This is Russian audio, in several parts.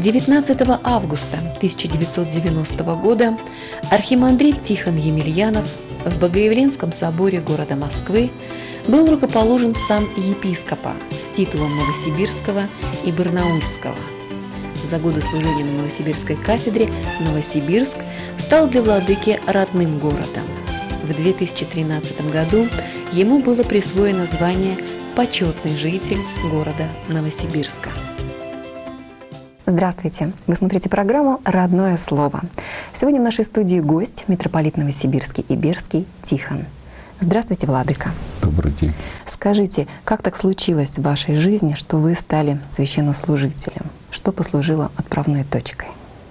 19 августа 1990 года архимандрит Тихон Емельянов в Богоявленском соборе города Москвы был рукоположен в сан епископа с титулом Новосибирского и Барнаульского. За годы служения на Новосибирской кафедре Новосибирск стал для владыки родным городом. В 2013 году ему было присвоено звание «Почетный житель города Новосибирска». Здравствуйте! Вы смотрите программу «Родное слово». Сегодня в нашей студии гость, митрополит Новосибирский и Берский Тихон. Здравствуйте, владыка! Добрый день! Скажите, как так случилось в вашей жизни, что вы стали священнослужителем? Что послужило отправной точкой?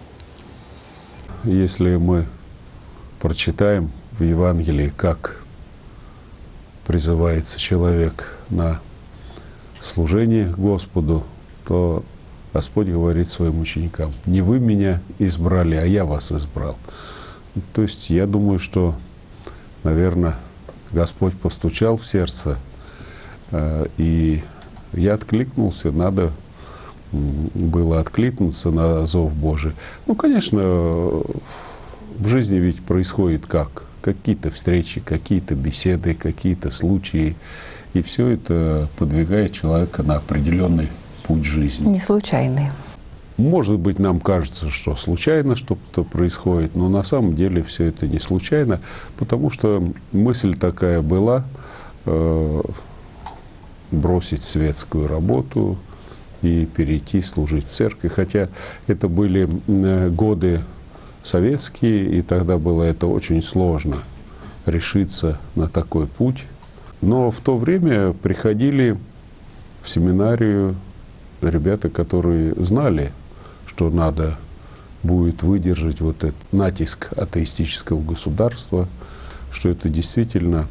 Если мы прочитаем в Евангелии, как призывается человек на служение Господу, то Господь говорит своим ученикам: не вы меня избрали, а я вас избрал. То есть я думаю, что, наверное, Господь постучал в сердце, и я откликнулся. Надо было откликнуться на зов Божий. Ну, конечно, в жизни ведь происходит как? Какие-то встречи, какие-то беседы, какие-то случаи. И все это подвигает человека на определенный путь жизни. Не случайные. Может быть, нам кажется, что случайно что-то происходит, но на самом деле все это не случайно, потому что мысль такая была бросить светскую работу и перейти служить в церкви. Хотя это были годы советские, и тогда было это очень сложно решиться на такой путь. Но в то время приходили в семинарию ребята, которые знали, что надо будет выдержать вот этот натиск атеистического государства, что это действительно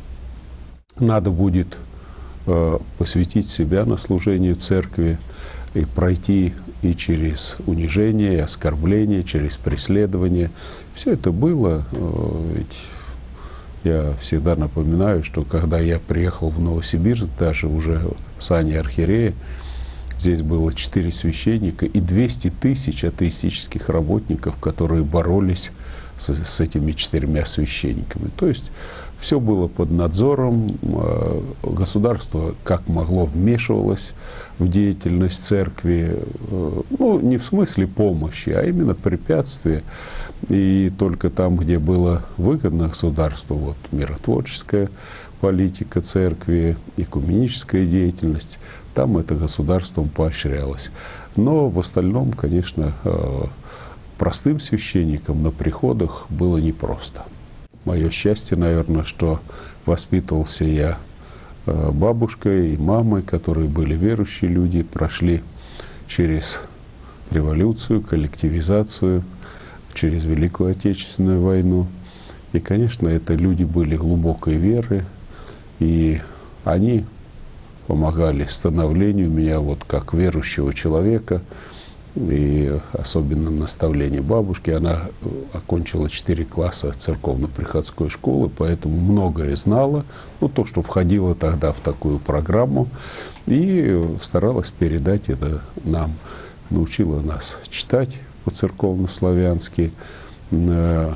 надо будет посвятить себя на служение церкви и пройти и через унижение, и оскорбление, через преследование. Все это было. Ведь я всегда напоминаю, что когда я приехал в Новосибирск, даже уже в сане архиерея, здесь было 4 священника и 200 тысяч атеистических работников, которые боролись с этими 4 священниками. То есть все было под надзором, государство как могло вмешивалось в деятельность церкви, ну, не в смысле помощи, а именно препятствия. И только там, где было выгодно государству, вот миротворческая политика церкви, экуменическая деятельность, там это государством поощрялось. Но в остальном, конечно, простым священникам на приходах было непросто. Мое счастье, наверное, что воспитывался я бабушкой и мамой, которые были верующие люди, прошли через революцию, коллективизацию, через Великую Отечественную войну. И, конечно, это люди были глубокой веры, и они помогали становлению меня вот как верующего человека, и особенно наставление бабушки. Она окончила 4 класса церковно-приходской школы, поэтому многое знала, ну, то, что входило тогда в такую программу, и старалась передать это нам. Научила нас читать по-церковно-славянски. Мы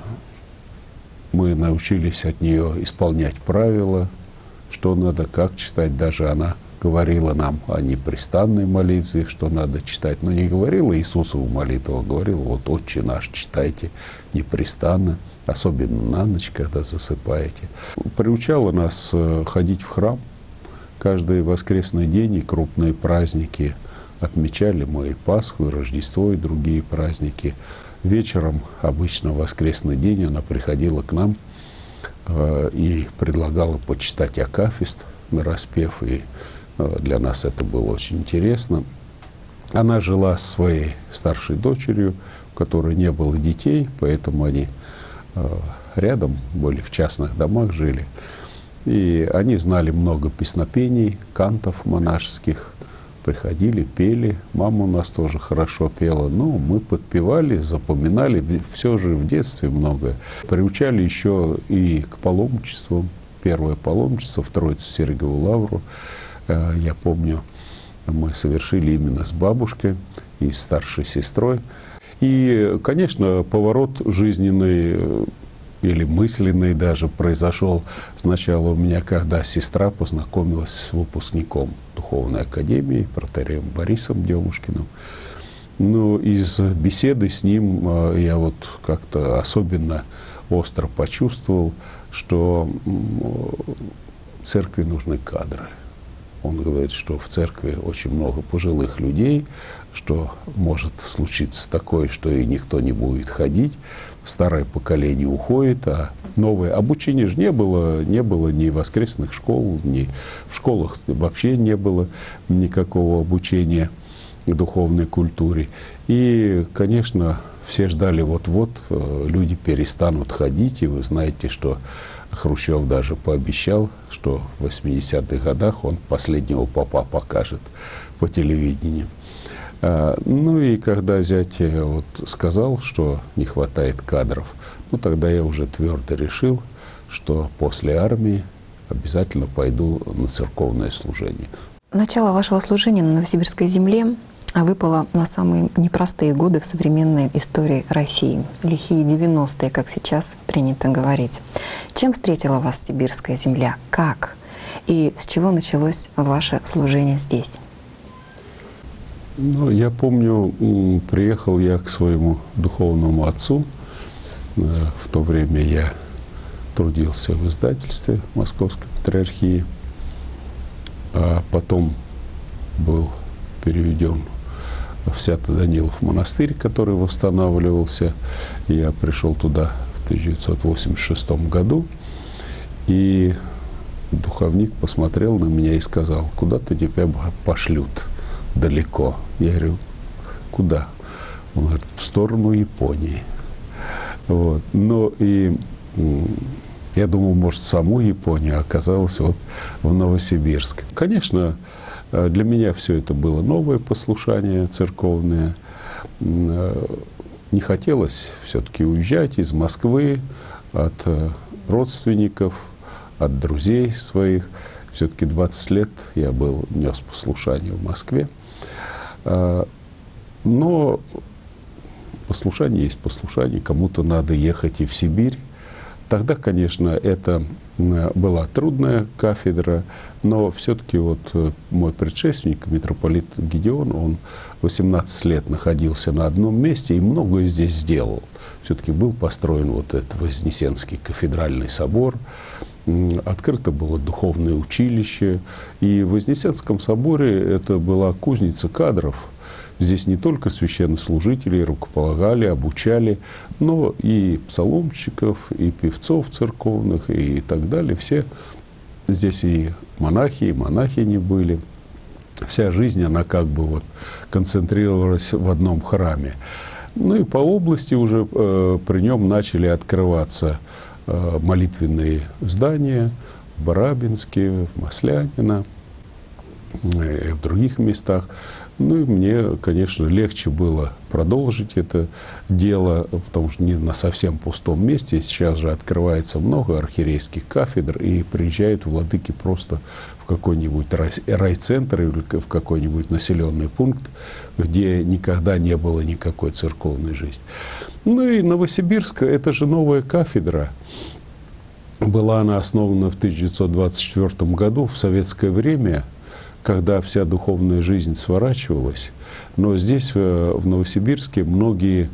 научились от нее исполнять правила, что надо, как читать. Даже она говорила нам о непрестанной молитве, что надо читать. Но не говорила Иисусову молитву, а говорила: вот «Отче наш» читайте непрестанно, особенно на ночь, когда засыпаете. Приучала нас ходить в храм. Каждый воскресный день и крупные праздники отмечали мы и Пасху, и Рождество, и другие праздники. Вечером, обычно в воскресный день, она приходила к нам и предлагала почитать акафист нараспев, и для нас это было очень интересно. Она жила с своей старшей дочерью, у которой не было детей, поэтому они рядом были, в частных домах жили. И они знали много песнопений, кантов монашеских. Приходили, пели. Мама у нас тоже хорошо пела. Ну, мы подпевали, запоминали. Все же в детстве многое. Приучали еще и к паломничеству. Первое паломничество в Троице-Сергиеву лавру. Я помню, мы совершили именно с бабушкой. и с старшей сестрой. И, конечно, поворот жизненный или мысленный даже произошел сначала у меня, когда сестра познакомилась с выпускником Духовной академии, протоиереем Борисом Демушкиным. Ну, из беседы с ним я вот как-то особенно остро почувствовал, что церкви нужны кадры. Он говорит, что в церкви очень много пожилых людей, что может случиться такое, что и никто не будет ходить. Старое поколение уходит, а новое обучение же не было ни воскресных школ, ни в школах вообще не было никакого обучения духовной культуре. И, конечно, все ждали вот-вот, люди перестанут ходить, и вы знаете, что Хрущев даже пообещал, что в 80-х годах он последнего попа покажет по телевидению. Ну и когда зять вот сказал, что не хватает кадров, ну тогда я уже твердо решил, что после армии обязательно пойду на церковное служение. Начало вашего служения на Новосибирской земле выпало на самые непростые годы в современной истории России. Лихие 90-е, как сейчас принято говорить. Чем встретила вас сибирская земля? Как? И с чего началось ваше служение здесь? Ну, я помню, приехал я к своему духовному отцу. В то время я трудился в издательстве Московской Патриархии, а потом был переведен в Свято-Данилов монастырь, который восстанавливался. Я пришел туда в 1986 году, и духовник посмотрел на меня и сказал: куда-то тебя пошлют далеко. Я говорю: куда? Он говорит: в сторону Японии. Вот. Ну и я думал, может, саму Японию, а оказалось вот в Новосибирск. Конечно, для меня все это было новое послушание церковное. Не хотелось все-таки уезжать из Москвы от родственников, от друзей своих. Все-таки 20 лет я нес послушание в Москве. Но послушание есть послушание, кому-то надо ехать и в Сибирь. Тогда, конечно, это была трудная кафедра, но все-таки вот мой предшественник, митрополит Гедеон, он 18 лет находился на одном месте и многое здесь сделал. Все-таки был построен вот этот Вознесенский кафедральный собор, открыто было духовное училище, и в Вознесенском соборе это была кузница кадров. Здесь не только священнослужителей рукополагали, обучали, но и псаломщиков, и певцов церковных, и так далее. Все здесь и монахи, и монахини были. Вся жизнь, она как бы вот концентрировалась в одном храме. Ну и по области уже при нем начали открываться молитвенные здания в Барабинске, в Маслянино и в других местах. Ну и мне, конечно, легче было продолжить это дело, потому что не на совсем пустом месте. Сейчас же открывается много архиерейских кафедр, и приезжают владыки просто в какой-нибудь райцентр или в какой-нибудь населенный пункт, где никогда не было никакой церковной жизни. Ну и Новосибирск — это же новая кафедра. Была она основана в 1924 году, в советское время, когда вся духовная жизнь сворачивалась. Но здесь, в Новосибирске, многие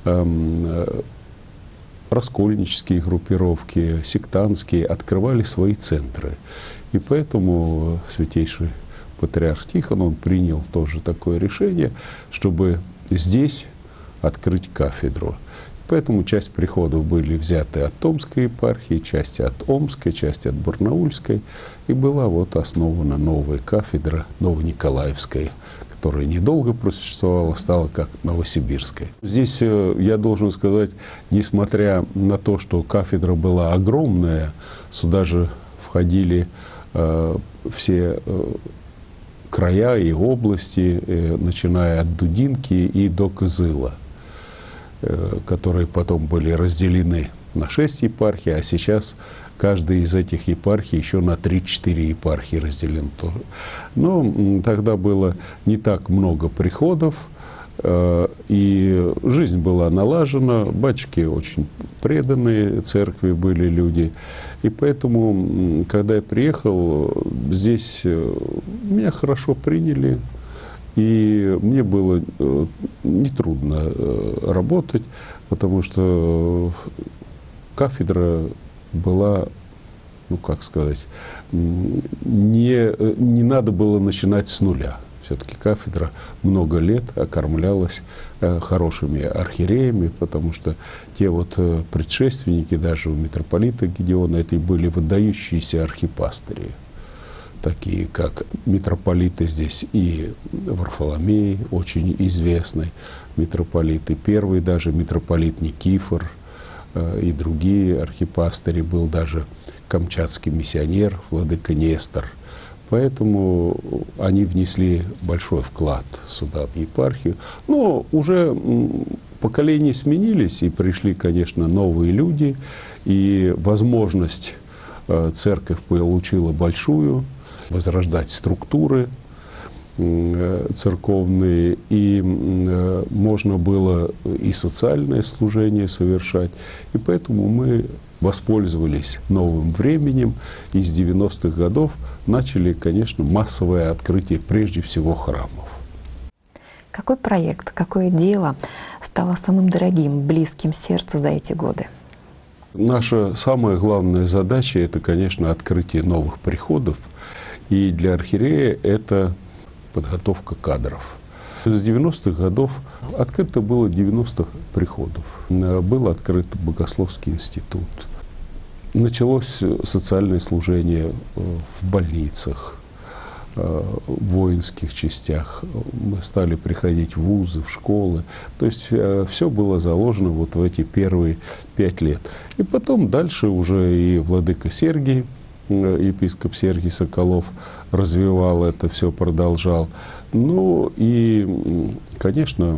раскольнические группировки, сектантские, открывали свои центры. И поэтому святейший патриарх Тихон, он принял тоже такое решение, чтобы здесь открыть кафедру. Поэтому часть приходов были взяты от Томской епархии, часть от Омской, часть от Барнаульской. И была вот основана новая кафедра, Новониколаевская, которая недолго просуществовала, стала как Новосибирская. Здесь, я должен сказать, несмотря на то, что кафедра была огромная, сюда же входили все края и области, начиная от Дудинки и до Кызыла, которые потом были разделены на 6 епархий, а сейчас каждая из этих епархий еще на 3-4 епархии разделен тоже. Но тогда было не так много приходов, И жизнь была налажена, батюшки очень преданные церкви были люди. И поэтому, когда я приехал, здесь меня хорошо приняли. И мне было нетрудно работать, потому что кафедра была, ну как сказать, не надо было начинать с нуля. Все-таки кафедра много лет окормлялась хорошими архиереями, потому что те вот предшественники, даже у митрополита Гедеона, это и были выдающиеся архипастыри, такие как митрополиты здесь и Варфоломей, очень известный митрополит, и первый даже митрополит Никифор, и другие архипастыри, был даже камчатский миссионер, владыка Нестор. Поэтому они внесли большой вклад сюда, в епархию. Но уже поколения сменились, и пришли, конечно, новые люди, и возможность церковь получила большую, возрождать структуры церковные, и можно было и социальное служение совершать. И поэтому мы воспользовались новым временем, и с 90-х годов начали, конечно, массовое открытие прежде всего храмов. Какой проект, какое дело стало самым дорогим, близким сердцу за эти годы? Наша самая главная задача – это, конечно, открытие новых приходов. И для архиерея это подготовка кадров. С 90-х годов открыто было 90 приходов. Был открыт Богословский институт. Началось социальное служение в больницах, в воинских частях. Мы стали приходить в вузы, в школы. То есть все было заложено вот в эти первые 5 лет. И потом дальше уже и владыка Сергий, епископ Сергий Соколов, развивал это все, продолжал. Ну и, конечно,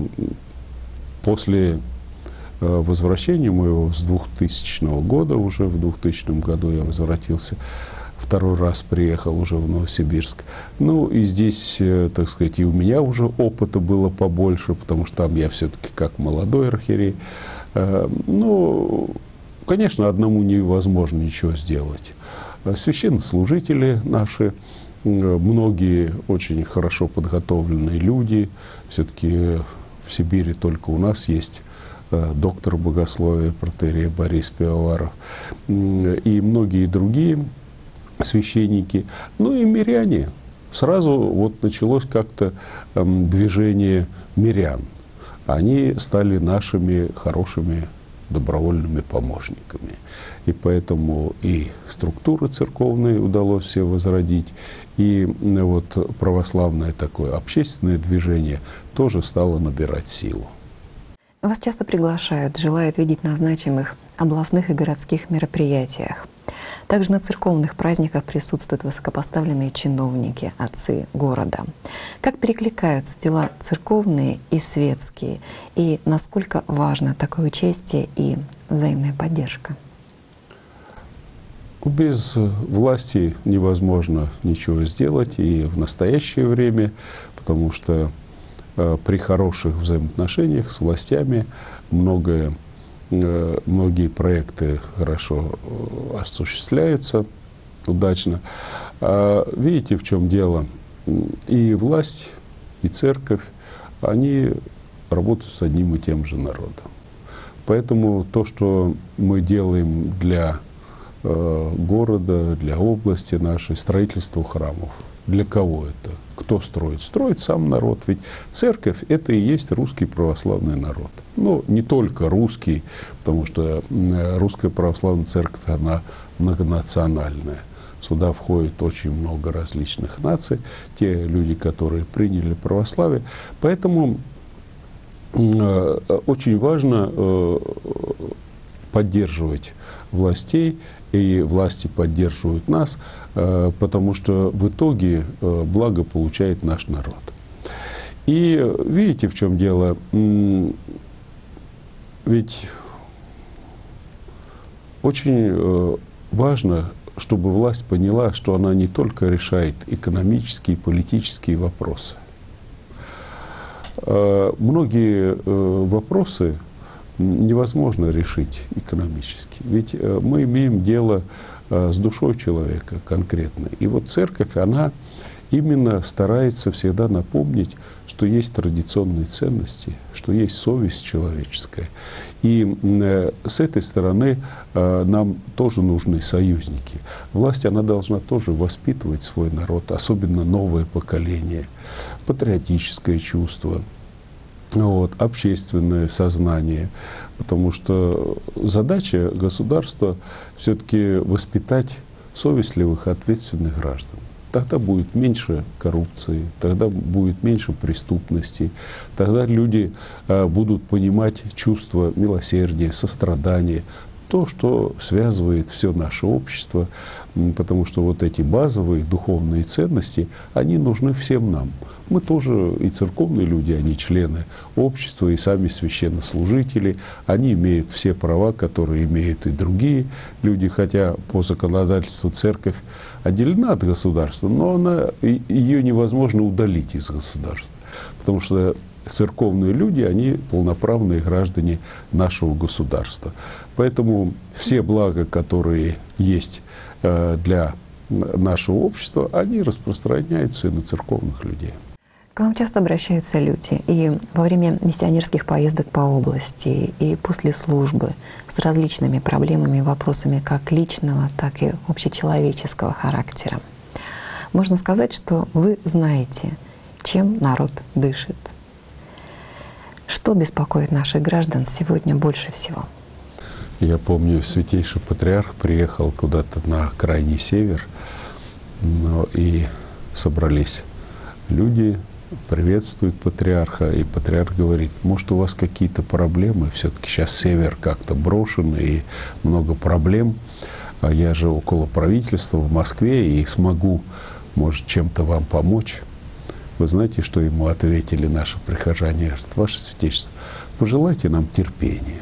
после возвращения моего с 2000 года, уже в 2000 году я возвратился, второй раз приехал уже в Новосибирск. Ну и здесь, так сказать, и у меня уже опыта было побольше, потому что там я все-таки как молодой архиерей. Ну, конечно, одному невозможно ничего сделать. Священнослужители наши, многие очень хорошо подготовленные люди. Все-таки в Сибири только у нас есть доктор богословия, протоиерей Борис Пивоваров, и многие другие священники. Ну и миряне. Сразу вот началось как-то движение мирян. Они стали нашими хорошими добровольными помощниками. И поэтому и структуры церковные удалось все возродить, и вот православное такое общественное движение тоже стало набирать силу. Вас часто приглашают, желают видеть на значимых областных и городских мероприятиях. Также на церковных праздниках присутствуют высокопоставленные чиновники, отцы города. Как перекликаются дела церковные и светские, и насколько важно такое участие и взаимная поддержка? Без власти невозможно ничего сделать и в настоящее время, потому что при хороших взаимоотношениях с властями многие проекты хорошо осуществляются, удачно. А видите, в чем дело? И власть, и церковь, они работают с одним и тем же народом. Поэтому то, что мы делаем для города, для области нашей, строительство храмов, для кого это? Кто строит? Строит сам народ. Ведь церковь — это и есть русский православный народ. Ну, не только русский, потому что русская православная церковь, она многонациональная. Сюда входит очень много различных наций, те люди, которые приняли православие. Поэтому очень важно поддерживать властей, и власти поддерживают нас, потому что в итоге благо получает наш народ. И видите, в чем дело? Ведь очень важно, чтобы власть поняла, что она не только решает экономические и политические вопросы. Многие вопросы невозможно решить экономически. Ведь мы имеем дело с душой человека конкретно. И вот церковь, она именно старается всегда напомнить, что есть традиционные ценности, что есть совесть человеческая. И с этой стороны нам тоже нужны союзники. Власть, она должна тоже воспитывать свой народ, особенно новое поколение, патриотическое чувство, общественное сознание. Потому что задача государства все-таки воспитать совестливых, ответственных граждан. Тогда будет меньше коррупции, тогда будет меньше преступности, тогда люди будут понимать чувство милосердия, сострадания, то, что связывает все наше общество, потому что вот эти базовые духовные ценности, они нужны всем нам. Мы тоже и церковные люди, они члены общества, и сами священнослужители, они имеют все права, которые имеют и другие люди, хотя по законодательству церковь отделена от государства, но ее невозможно удалить из государства, потому что церковные люди, они полноправные граждане нашего государства. Поэтому все блага, которые есть для нашего общества, они распространяются и на церковных людей. К вам часто обращаются люди и во время миссионерских поездок по области, и после службы с различными проблемами и вопросами как личного, так и общечеловеческого характера. Можно сказать, что вы знаете, чем народ дышит. Что беспокоит наших граждан сегодня больше всего? Я помню, святейший патриарх приехал куда-то на крайний север, и собрались люди, приветствуют патриарха, и патриарх говорит: может, у вас какие-то проблемы, все-таки сейчас север как-то брошен, и много проблем, а я же около правительства в Москве, и смогу, может, чем-то вам помочь. Вы знаете, что ему ответили наши прихожане? Говорят: ваше святейшество, пожелайте нам терпения.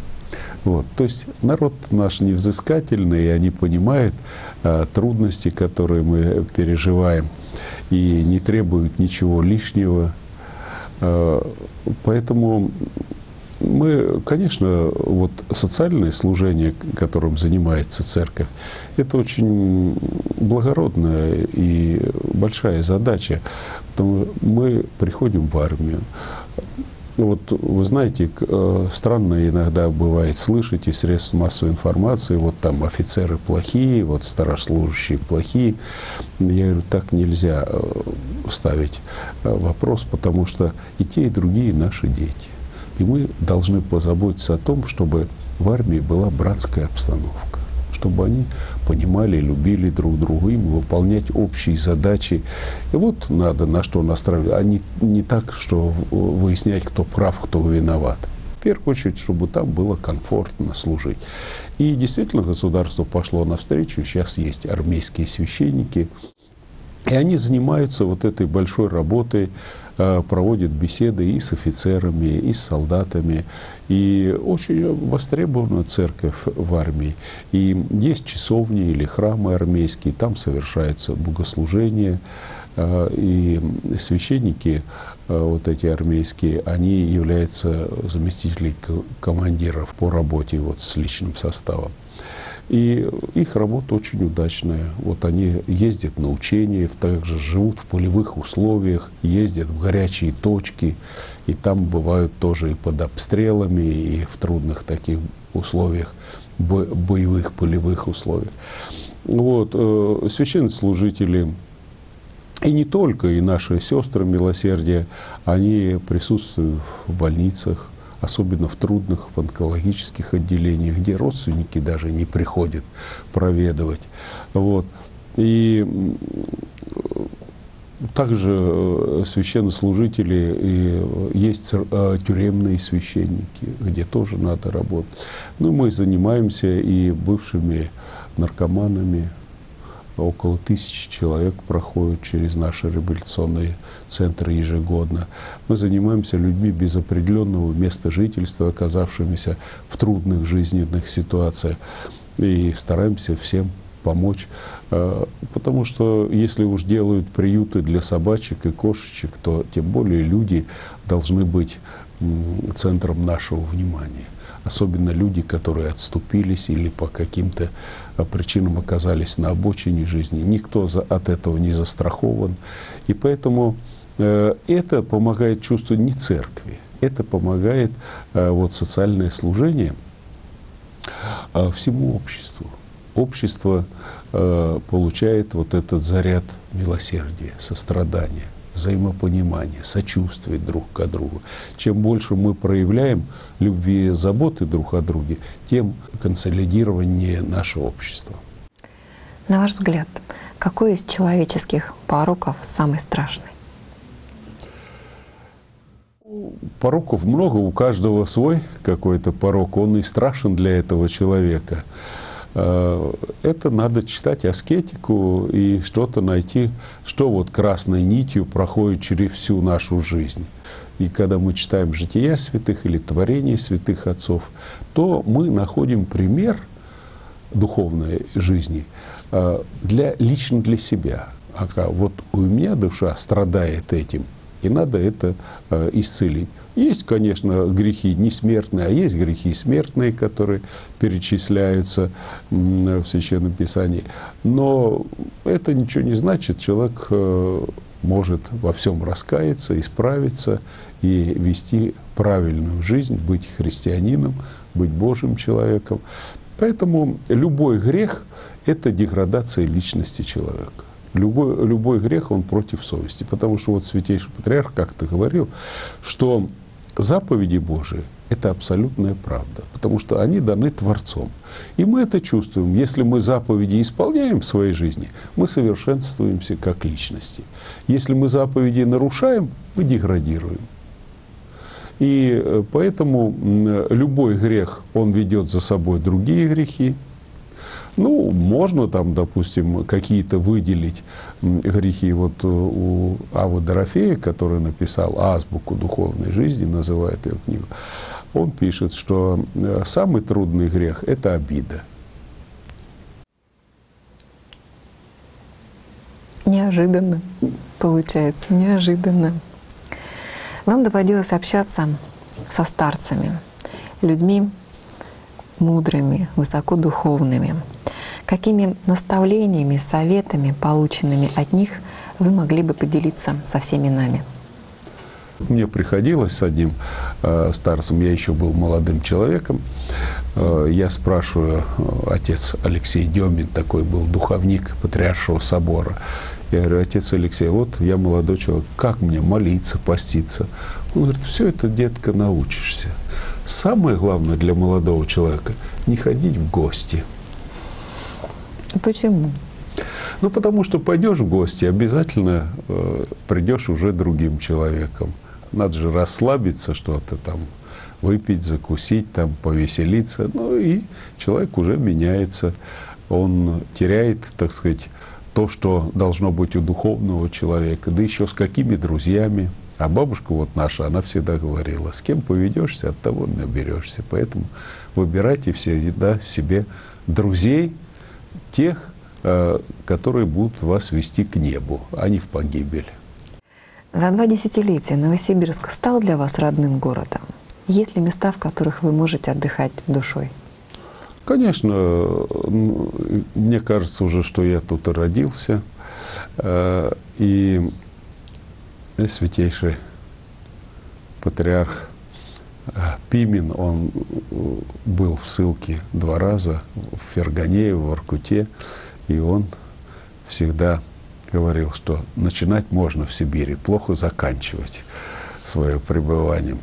То есть народ наш невзыскательный, и они понимают трудности, которые мы переживаем, и не требуют ничего лишнего. Поэтому мы, конечно, социальное служение, которым занимается церковь, это очень благородная и большая задача. Потому что мы приходим в армию. Вы знаете, странно иногда бывает слышать из средств массовой информации, там офицеры плохие, старослужащие плохие. Я говорю, так нельзя ставить вопрос, потому что и те, и другие наши дети. И мы должны позаботиться о том, чтобы в армии была братская обстановка, чтобы они понимали, любили друг друга, им выполнять общие задачи. И надо на что настраивать, а не так, что выяснять, кто прав, кто виноват. В первую очередь, чтобы там было комфортно служить. И действительно государство пошло навстречу. Сейчас есть армейские священники. И они занимаются этой большой работой, проводят беседы и с офицерами, и с солдатами. И очень востребована церковь в армии. И есть часовни или храмы армейские, там совершаются богослужения. И священники, эти армейские, они являются заместителями командиров по работе с личным составом. И их работа очень удачная. Они ездят на учения, также живут в полевых условиях, ездят в горячие точки, и там бывают тоже и под обстрелами, и в трудных таких условиях, боевых, полевых условиях. Священнослужители, и не только, и наши сестры милосердия, они присутствуют в больницах, особенно в трудных, в онкологических отделениях, где родственники даже не приходят проведывать. И также священнослужители, есть тюремные священники, где тоже надо работать. Мы занимаемся и бывшими наркоманами. Около 1000 человек проходят через наши реабилитационные центры ежегодно. Мы занимаемся людьми без определенного места жительства, оказавшимися в трудных жизненных ситуациях, и стараемся всем помочь. Потому что если уж делают приюты для собачек и кошечек, то тем более люди должны быть центром нашего внимания. Особенно люди, которые отступились или по каким-то причинам оказались на обочине жизни. Никто от этого не застрахован. И поэтому это помогает чувству не церкви, это помогает вот социальное служение всему обществу. Общество получает вот этот заряд милосердия, сострадания, взаимопонимания, сочувствия друг к другу. Чем больше мы проявляем любви и заботы друг о друге, тем консолидированнее наше общество. На ваш взгляд, какой из человеческих пороков самый страшный? Пороков много, у каждого свой какой-то порок, он и страшен для этого человека. Это надо читать аскетику и что-то найти, что вот красной нитью проходит через всю нашу жизнь. И когда мы читаем жития святых или творения святых отцов, то мы находим пример духовной жизни лично для себя. Вот у меня душа страдает этим, и надо это исцелить. Есть, конечно, грехи несмертные, а есть грехи смертные, которые перечисляются в Священном Писании. Но это ничего не значит. Человек может во всем раскаяться, исправиться и вести правильную жизнь, быть христианином, быть Божьим человеком. Поэтому любой грех – это деградация личности человека. Любой грех, он против совести. Потому что вот Святейший Патриарх как-то говорил, что заповеди Божии – это абсолютная правда, потому что они даны Творцом. И мы это чувствуем. Если мы заповеди исполняем в своей жизни, мы совершенствуемся как личности. Если мы заповеди нарушаем, мы деградируем. И поэтому любой грех, он ведет за собой другие грехи. Ну, можно там, допустим, какие-то выделить грехи. Вот у Авы Дорофея, который написал «Азбуку духовной жизни», называет ее книгу, он пишет, что самый трудный грех – это обида. Неожиданно, получается, неожиданно. Вам доводилось общаться со старцами, людьми мудрыми, высокодуховными. Какими наставлениями, советами, полученными от них, вы могли бы поделиться со всеми нами? Мне приходилось с одним старцем, я еще был молодым человеком, я спрашиваю, отец Алексей Демин, такой был духовник Патриаршего собора, я говорю: отец Алексей, вот я молодой человек, как мне молиться, поститься? Он говорит: все это, детка, научишься. Самое главное для молодого человека – не ходить в гости. Почему? Ну, потому что пойдешь в гости, обязательно придешь уже другим человеком. Надо же расслабиться, что-то там, выпить, закусить, там, повеселиться. Ну, и человек уже меняется. Он теряет, так сказать, то, что должно быть у духовного человека. Да еще с какими друзьями. А бабушка вот наша, она всегда говорила: с кем поведешься, от того наберешься. Поэтому выбирайте всегда в себе друзей, тех, которые будут вас вести к небу, а не в погибель. За 2 десятилетия Новосибирск стал для вас родным городом? Есть ли места, в которых вы можете отдыхать душой? Конечно, мне кажется уже, что я тут и родился. И Святейший Патриарх Пимен, он был в ссылке 2 раза, в Ферганее, в Воркуте, и он всегда говорил, что начинать можно в Сибири, плохо заканчивать свое пребывание.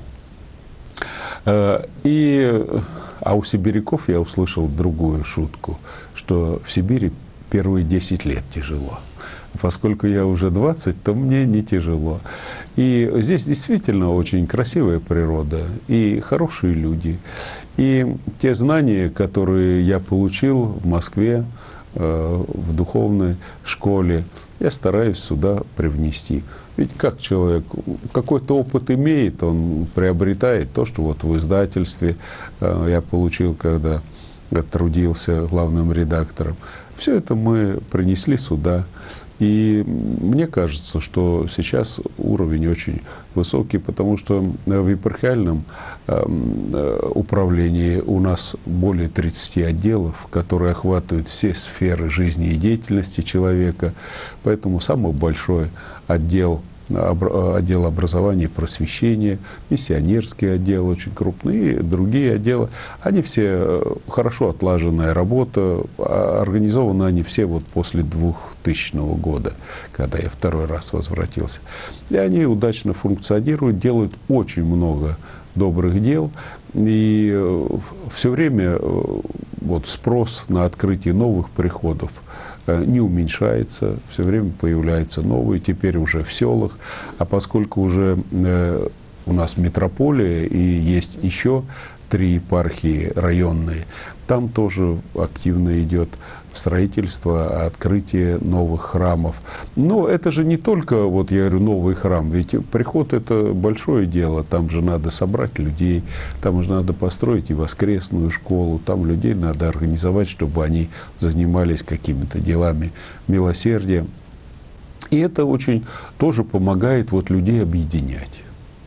А у сибиряков я услышал другую шутку, что в Сибири первые 10 лет тяжело. Поскольку я уже 20, то мне не тяжело. И здесь действительно очень красивая природа и хорошие люди. И те знания, которые я получил в Москве, в духовной школе, я стараюсь сюда привнести. Ведь как человек какой-то опыт имеет, он приобретает то, что вот в издательстве я получил, когда трудился главным редактором. Все это мы принесли сюда. И мне кажется, что сейчас уровень очень высокий, потому что в епархиальном управлении у нас более 30 отделов, которые охватывают все сферы жизни и деятельности человека. Поэтому самый большой отдел образования и просвещения, миссионерский отдел очень крупный, и другие отделы. Они все хорошо отлаженная работа, организованы они все вот после 2000 года, когда я второй раз возвратился. И они удачно функционируют, делают очень много добрых дел. И все время вот спрос на открытие новых приходов не уменьшается, все время появляются новые, теперь уже в селах. А поскольку уже у нас метрополия и есть еще 3 епархии районные, там тоже активно идет строительство, открытие новых храмов. Но это же не только, вот я говорю, новый храм, ведь приход — это большое дело, там же надо собрать людей, там же надо построить и воскресную школу, там людей надо организовать, чтобы они занимались какими-то делами милосердия. И это очень тоже помогает вот людей объединять.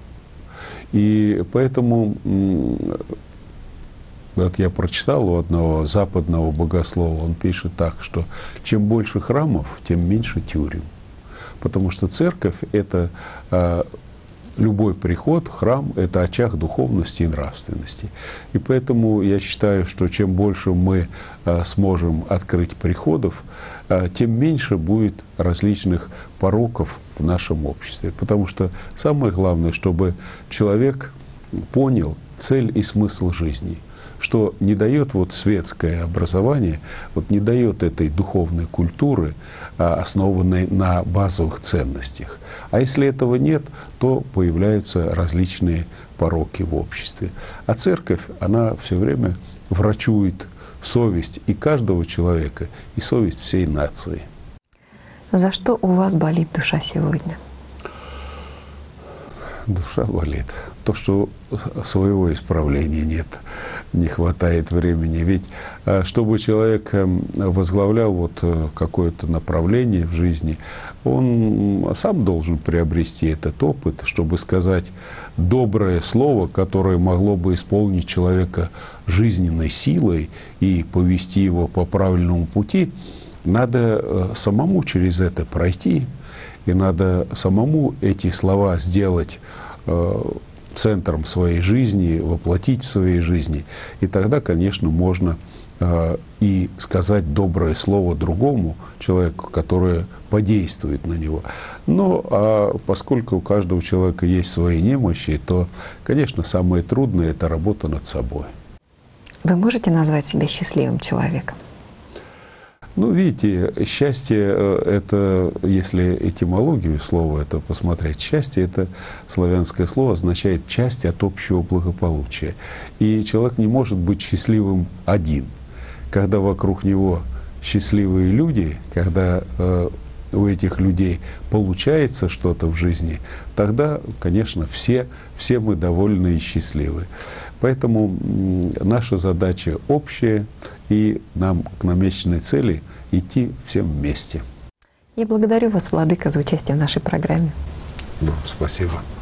И поэтому вот я прочитал у одного западного богослова, он пишет так, что чем больше храмов, тем меньше тюрем. Потому что церковь — это любой приход, храм — это очаг духовности и нравственности. И поэтому я считаю, что чем больше мы сможем открыть приходов, тем меньше будет различных пороков в нашем обществе. Потому что самое главное, чтобы человек понял цель и смысл жизни, что не дает вот светское образование, вот не дает этой духовной культуры, основанной на базовых ценностях. А если этого нет, то появляются различные пороки в обществе. А церковь, она все время врачует совесть и каждого человека, и совесть всей нации. За что у вас болит душа сегодня? Душа болит. То, что своего исправления нет, не хватает времени. Ведь чтобы человек возглавлял вот какое-то направление в жизни, он сам должен приобрести этот опыт, чтобы сказать доброе слово, которое могло бы исполнить человека жизненной силой и повести его по правильному пути. Надо самому через это пройти, и надо самому эти слова сделать центром своей жизни, воплотить в своей жизни. И тогда, конечно, можно и сказать доброе слово другому человеку, которое подействует на него. Но поскольку у каждого человека есть свои немощи, то, конечно, самое трудное — это работа над собой. Вы можете назвать себя счастливым человеком? Ну, видите, счастье — это, если этимологию слова это посмотреть, счастье — это славянское слово, означает часть от общего благополучия. И человек не может быть счастливым один. Когда вокруг него счастливые люди, когда у этих людей получается что-то в жизни, тогда, конечно, все мы довольны и счастливы. Поэтому наша задача общая, и нам к намеченной цели идти всем вместе. Я благодарю вас, Владыка, за участие в нашей программе. Ну, спасибо.